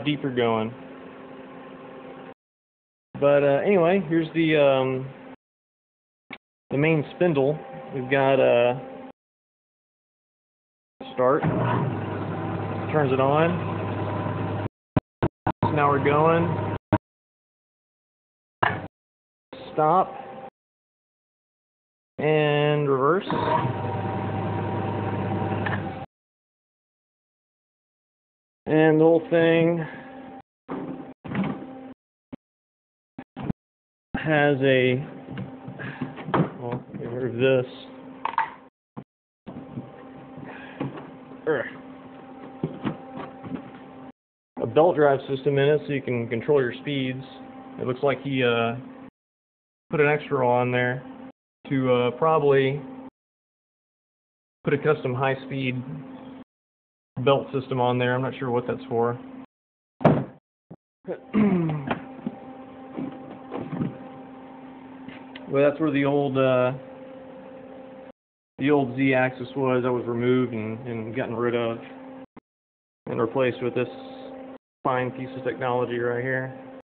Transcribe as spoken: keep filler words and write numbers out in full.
deep you're going. But uh, anyway, here's the um, the main spindle. We've got uh, start, turns it on. So now we're going. Stop and reverse. And the whole thing has a, well, let me remove this. A belt drive system in it so you can control your speeds. It looks like he uh, put an extra on there to uh, probably put a custom high-speed belt system on there. I'm not sure what that's for. Well, that's where the old uh, the old Z-axis was. That was removed and, and gotten rid of and replaced with this fine piece of technology right here.